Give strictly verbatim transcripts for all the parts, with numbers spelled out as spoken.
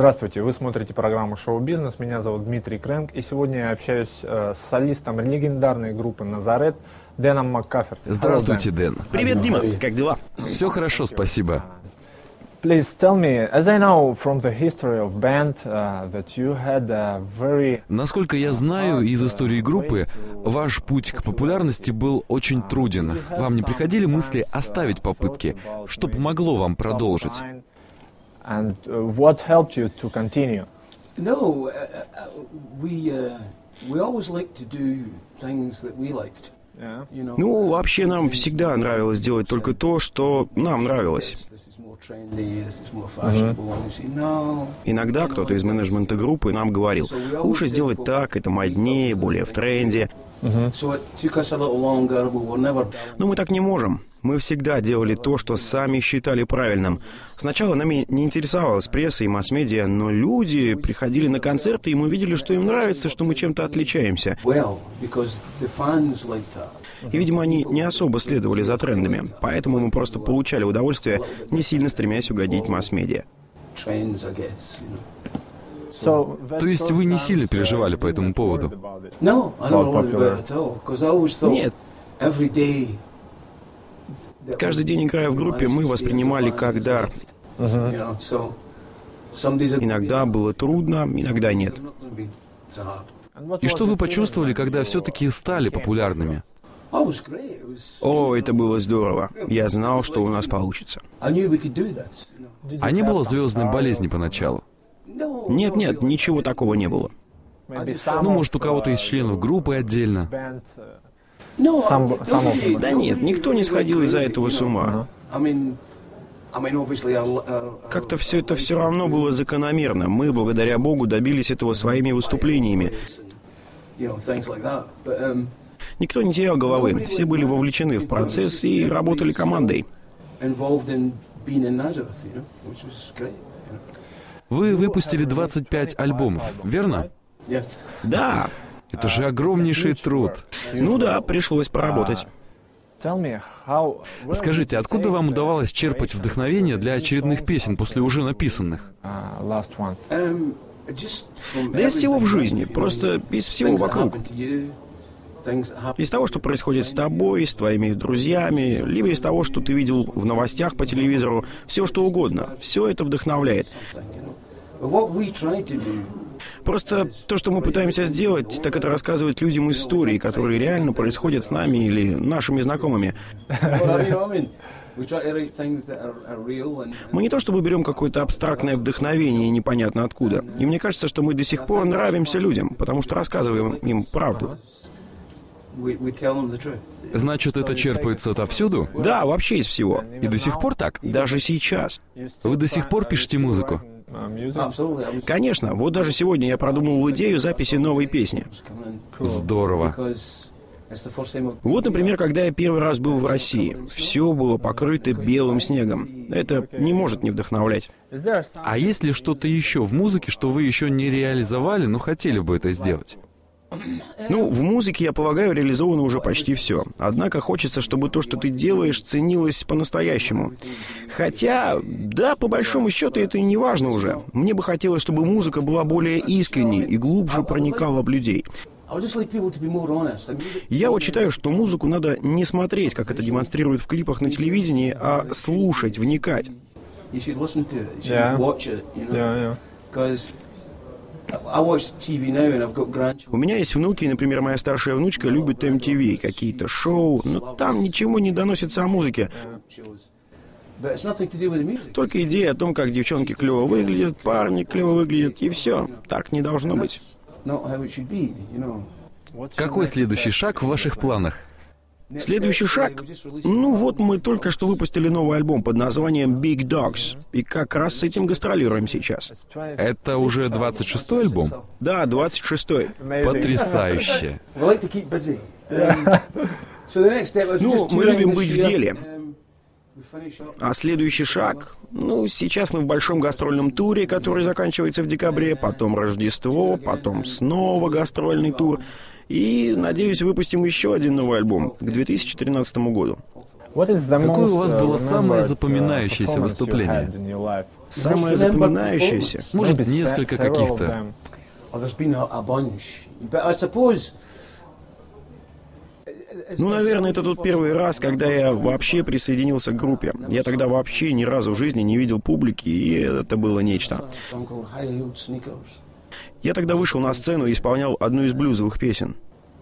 Здравствуйте, вы смотрите программу «Шоу-бизнес». Меня зовут Дмитрий Крэнк, и сегодня я общаюсь э, с солистом легендарной группы «Назарет» Дэном Маккаферти. Здравствуйте, Дэн. Привет, Дима. Как дела? Все хорошо, спасибо. Please tell me, as I know from the history of band, uh, that you had a very... Насколько я знаю из истории группы, ваш путь к популярности был очень труден. Вам не приходили мысли оставить попытки? Что помогло вам продолжить? And what helped you to continue? No, we we always liked to do things that we liked. Ну, вообще нам всегда нравилось делать только то, что нам нравилось. Иногда кто-то из менеджмента группы нам говорил: лучше сделать так, это моднее, более в тренде. Но мы так не можем. Мы всегда делали то, что сами считали правильным. Сначала нами не интересовалась пресса и масс-медиа, но люди приходили на концерты, и мы видели, что им нравится, что мы чем-то отличаемся. И, видимо, они не особо следовали за трендами, поэтому мы просто получали удовольствие, не сильно стремясь угодить масс-медиа. То есть вы не сильно переживали по этому поводу? Нет. Каждый день, играя в группе, мы воспринимали как дар. Иногда было трудно, иногда нет. И что вы почувствовали, когда все-таки стали популярными? О, это было здорово. Я знал, что у нас получится. А не было звездной болезни поначалу? Нет-нет, ничего такого не было. Ну, может, у кого-то из членов группы отдельно? Сам, сам Да нет, никто не сходил из-за этого с ума. Как-то все это все равно было закономерно. Мы, благодаря Богу, добились этого своими выступлениями. Никто не терял головы. Все были вовлечены в процесс и работали командой. Вы выпустили двадцать пять альбомов, верно? Да. Это же огромнейший труд. Ну да, пришлось поработать. Скажите, откуда вам удавалось черпать вдохновение для очередных песен после уже написанных? Да из всего в жизни, просто из всего вокруг. Из того, что происходит с тобой, с твоими друзьями, либо из того, что ты видел в новостях по телевизору, все что угодно. Все это вдохновляет. Просто то, что мы пытаемся сделать, так это рассказывать людям истории, которые реально происходят с нами или нашими знакомыми. Мы не то чтобы берем какое-то абстрактное вдохновение непонятно откуда. И мне кажется, что мы до сих пор нравимся людям, потому что рассказываем им правду. Значит, это черпается отовсюду? Да, вообще из всего. И до сих пор так? Даже сейчас. Вы до сих пор пишете музыку? Конечно. Вот даже сегодня я продумывал идею записи новой песни. Здорово. Вот, например, когда я первый раз был в России. Все было покрыто белым снегом. Это не может не вдохновлять. А есть ли что-то еще в музыке, что вы еще не реализовали, но хотели бы это сделать? Ну, в музыке, я полагаю, реализовано уже почти все. Однако хочется, чтобы то, что ты делаешь, ценилось по-настоящему. Хотя, да, по большому счету, это и не важно уже. Мне бы хотелось, чтобы музыка была более искренней и глубже проникала в людей. Я вот считаю, что музыку надо не смотреть, как это демонстрируют в клипах на телевидении, а слушать, вникать. Yeah. Yeah, yeah. У меня есть внуки, и, например, моя старшая внучка любит эм ти ви, какие-то шоу, но там ничего не доносится о музыке. Только идея о том, как девчонки клево выглядят, парни клево выглядят, и все. Так не должно быть. Какой следующий шаг в ваших планах? Следующий шаг? Ну вот мы только что выпустили новый альбом под названием Big Dogs, и как раз с этим гастролируем сейчас. Это уже двадцать шестой альбом? Да, двадцать шестой. Потрясающе. Ну, мы любим быть в деле. А следующий шаг? Ну, сейчас мы в большом гастрольном туре, который заканчивается в декабре, потом Рождество, потом снова гастрольный тур. И, надеюсь, выпустим еще один новый альбом к две тысячи тринадцатому году. Какое у вас было самое запоминающееся выступление? Самое запоминающееся? Может, несколько каких-то? Ну, наверное, это тот первый раз, когда я вообще присоединился к группе. Я тогда вообще ни разу в жизни не видел публики, и это было нечто. Я тогда вышел на сцену и исполнял одну из блюзовых песен.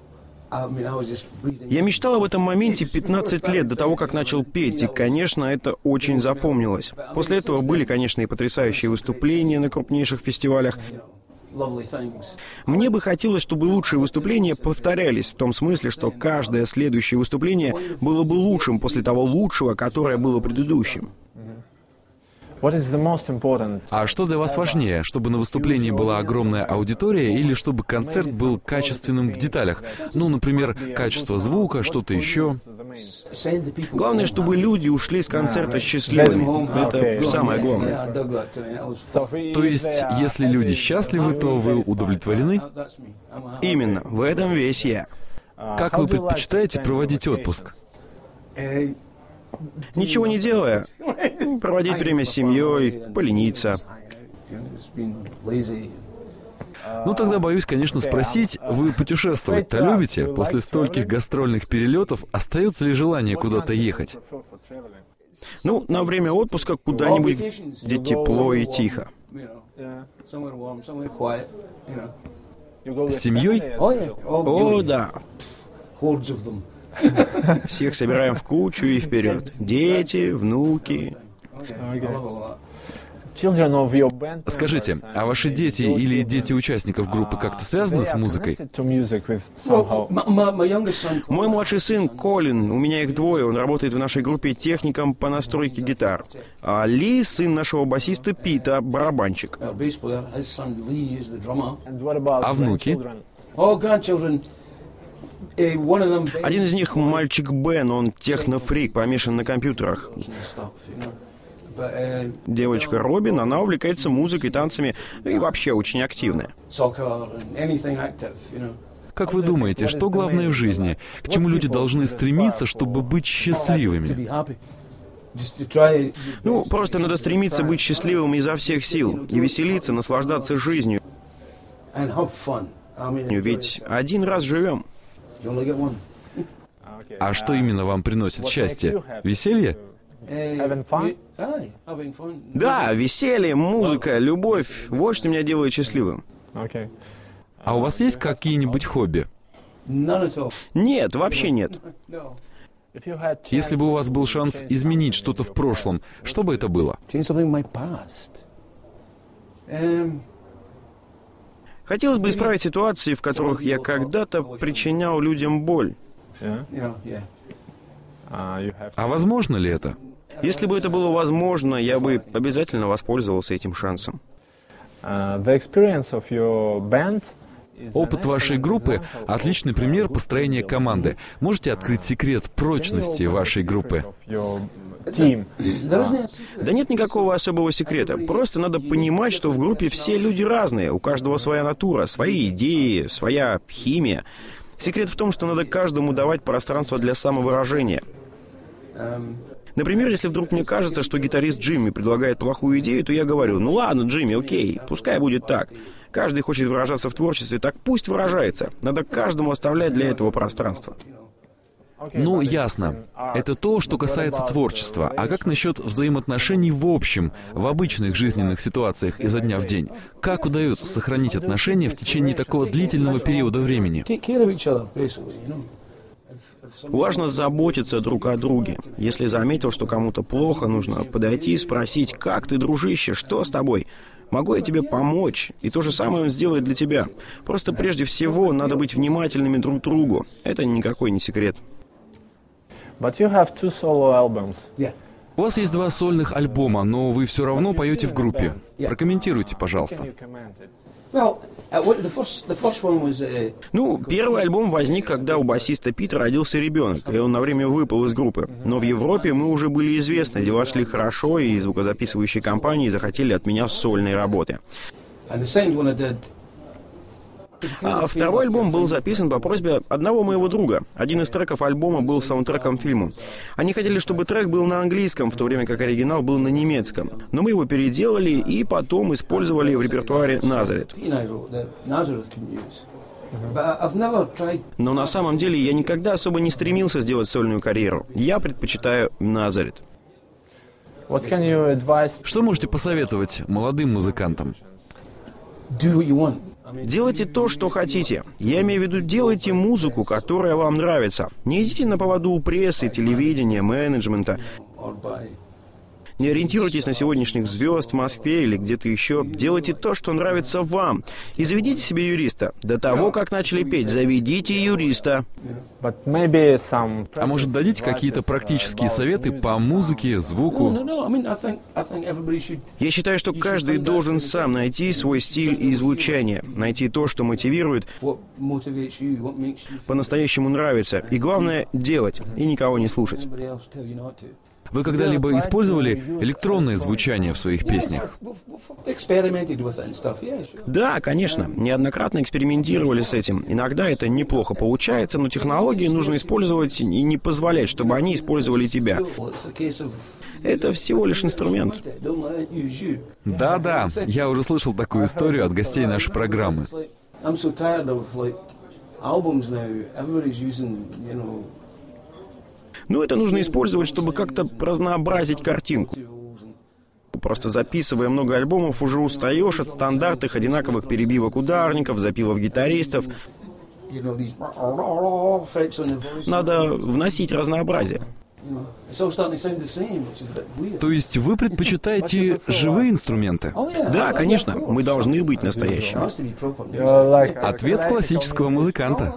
Я мечтал об этом моменте пятнадцать лет до того, как начал петь, и, конечно, это очень запомнилось. После этого были, конечно, и потрясающие выступления на крупнейших фестивалях. Мне бы хотелось, чтобы лучшие выступления повторялись, в том смысле, что каждое следующее выступление было бы лучшим после того лучшего, которое было предыдущим. А что для вас важнее, чтобы на выступлении была огромная аудитория или чтобы концерт был качественным в деталях? Ну, например, качество звука, что-то еще. Главное, чтобы люди ушли с концерта счастливыми. Это самое главное. То есть, если люди счастливы, то вы удовлетворены? Именно. В этом весь я. Как вы предпочитаете проводить отпуск? Ничего не делая, проводить время с семьей, полениться. Ну, тогда боюсь, конечно, спросить, вы путешествовать-то любите? После стольких гастрольных перелетов остается ли желание куда-то ехать? Ну, на время отпуска куда-нибудь, где тепло и тихо. С семьей? О, да. Всех собираем в кучу и вперед. Дети, внуки. Скажите, а ваши дети или дети участников группы как-то связаны с музыкой? Мой младший сын Колин, у меня их двое, он работает в нашей группе техником по настройке гитар. А Ли, сын нашего басиста Пита, барабанщик. А внуки? Один из них мальчик Бен, он технофрик, помешан на компьютерах. Девочка Робин, она увлекается музыкой, танцами и вообще очень активная. Как вы думаете, что главное в жизни? К чему люди должны стремиться, чтобы быть счастливыми? Ну, просто надо стремиться быть счастливым изо всех сил и веселиться, наслаждаться жизнью. Ведь один раз живем. А что именно вам приносит счастье? Веселье? Да, веселье, музыка, любовь. Вот что меня делает счастливым. А у вас есть какие-нибудь хобби? Нет, вообще нет. Если бы у вас был шанс изменить что-то в прошлом, что бы это было? Хотелось бы исправить ситуации, в которых я когда-то причинял людям боль. А возможно ли это? Если бы это было возможно, я бы обязательно воспользовался этим шансом. Опыт вашей группы — отличный пример построения команды. Можете открыть секрет прочности вашей группы? Да нет никакого особого секрета. Просто надо понимать, что в группе все люди разные. У каждого своя натура, свои идеи, своя химия. Секрет в том, что надо каждому давать пространство для самовыражения. Например, если вдруг мне кажется, что гитарист Джимми предлагает плохую идею, то я говорю: ну ладно, Джимми, окей, пускай будет так. Каждый хочет выражаться в творчестве, так пусть выражается. Надо каждому оставлять для этого пространство. Ну, ясно. Это то, что касается творчества. А как насчет взаимоотношений в общем, в обычных жизненных ситуациях изо дня в день? Как удается сохранить отношения в течение такого длительного периода времени? Важно заботиться друг о друге. Если заметил, что кому-то плохо, нужно подойти и спросить: как ты, дружище, что с тобой? Могу я тебе помочь? И то же самое он сделает для тебя. Просто прежде всего надо быть внимательными друг к другу. Это никакой не секрет. But you have two solo albums. У вас есть два сольных альбома, но вы все равно поете в группе. Прокомментируйте, пожалуйста. Ну, первый альбом возник, когда у басиста Пита родился ребенок, и он на время выпал из группы. Но в Европе мы уже были известны, дела шли хорошо, и звукозаписывающие компании захотели от меня сольной работы. А второй альбом был записан по просьбе одного моего друга. Один из треков альбома был саундтреком к фильму. Они хотели, чтобы трек был на английском, в то время как оригинал был на немецком. Но мы его переделали и потом использовали в репертуаре «Назарет». Но на самом деле я никогда особо не стремился сделать сольную карьеру. Я предпочитаю «Назарет». Что можете посоветовать молодым музыкантам? Делайте то, что хотите. Я имею в виду, делайте музыку, которая вам нравится. Не идите на поводу у прессы, телевидения, менеджмента. Не ориентируйтесь на сегодняшних звезд в Москве или где-то еще. Делайте то, что нравится вам. И заведите себе юриста. До того, как начали петь, заведите юриста. А может, дадите какие-то практические советы по музыке, звуку? Я считаю, что каждый должен сам найти свой стиль и звучание. Найти то, что мотивирует, по-настоящему нравится. И главное — делать, и никого не слушать. Вы когда-либо использовали электронное звучание в своих песнях? Да, конечно. Неоднократно экспериментировали с этим. Иногда это неплохо получается, но технологии нужно использовать и не позволять, чтобы они использовали тебя. Это всего лишь инструмент. Да-да, я уже слышал такую историю от гостей нашей программы. Но это нужно использовать, чтобы как-то разнообразить картинку. Просто записывая много альбомов, уже устаешь от стандартных одинаковых перебивок ударников, запилов гитаристов. Надо вносить разнообразие. То есть вы предпочитаете живые инструменты? Да, конечно, мы должны быть настоящими. Ответ классического музыканта.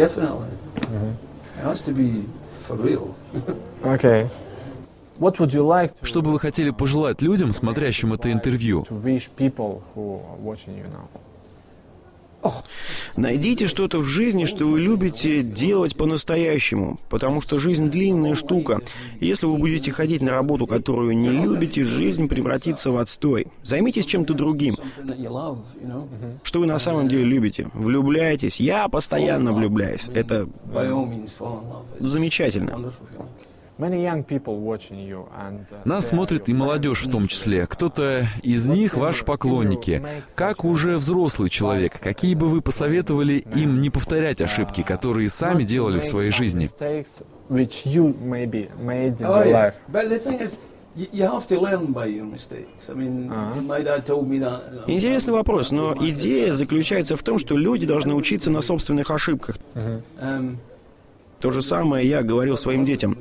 Okay. What would you like to, Что бы вы хотели пожелать людям, смотрящим это интервью? to wish people who are watching you now? Найдите что-то в жизни, что вы любите делать по-настоящему, потому что жизнь длинная штука. И если вы будете ходить на работу, которую не любите, жизнь превратится в отстой. Займитесь чем-то другим. Что вы на самом деле любите? Влюбляйтесь. Я постоянно влюбляюсь. Это замечательно. Many young people watching you and, uh, Нас they are смотрит и your молодежь в том числе. Кто-то из них ваши поклонники. Как уже взрослый человек, какие бы вы посоветовали им не повторять ошибки, которые сами делали в своей жизни? mistakes which you maybe made in your life. Интересный вопрос, но идея заключается в том, что люди должны учиться на собственных ошибках. То же самое я говорил своим детям.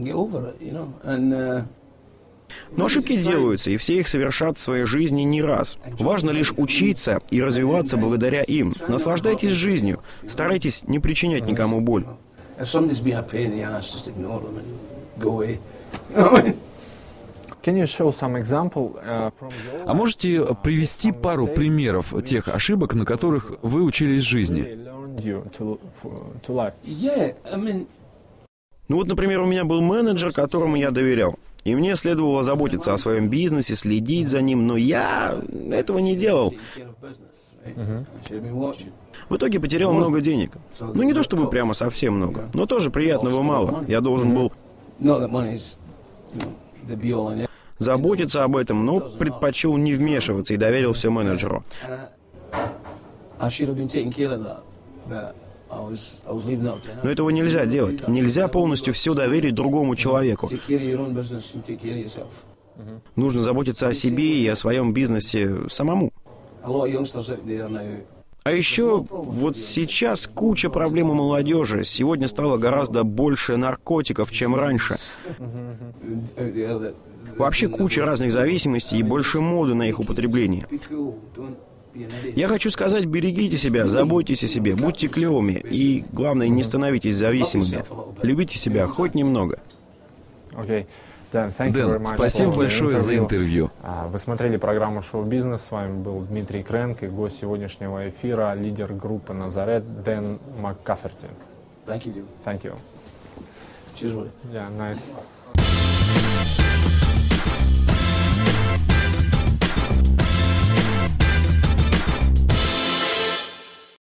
Но ошибки делаются, и все их совершат в своей жизни не раз. Важно лишь учиться и развиваться благодаря им. Наслаждайтесь жизнью, старайтесь не причинять никому боль. Can you show some example uh, from your А можете привести пару примеров тех ошибок, на которых вы учились в жизни? learned you to, to life? Ну вот, например, у меня был менеджер, которому я доверял. И мне следовало заботиться о своем бизнесе, следить за ним, но я этого не делал. В итоге потерял много денег. Ну не то чтобы прямо совсем много, но тоже приятного мало. Я должен был заботиться об этом, но предпочел не вмешиваться и доверил все менеджеру. Но этого нельзя делать. Нельзя полностью все доверить другому человеку. Нужно заботиться о себе и о своем бизнесе самому. А еще вот сейчас куча проблем у молодежи. Сегодня стало гораздо больше наркотиков, чем раньше. Вообще куча разных зависимостей и больше моды на их употребление. Я хочу сказать, берегите себя, заботьтесь о себе, будьте клевыми и, главное, не становитесь зависимыми. Любите себя хоть немного. Okay. Dan, thank you very Дэн, much спасибо for the большое за interview. интервью. А, Вы смотрели программу «Шоу-бизнес». С вами был Дмитрий Кренк и гость сегодняшнего эфира, лидер группы «Назарет» Дэн Маккаферти. Thank you. Thank you. Cheers, buddy. Yeah, nice.